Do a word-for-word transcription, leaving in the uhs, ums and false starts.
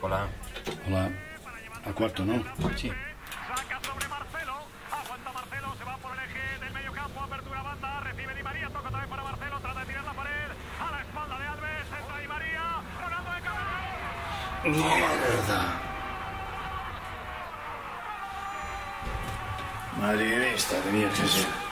Hola. Hola. Al cuarto, ¿no? Sí. Saca sobre Marcelo. Aguanta Marcelo. Se va por el eje del medio campo. Apertura banda. Recibe Di María. Toca otra vez para Marcelo. Trata de tirar la pared. A la espalda de Alves. Entra Di María. Ronaldo de cabeza. ¡Mierda! Madridista tenía que ser.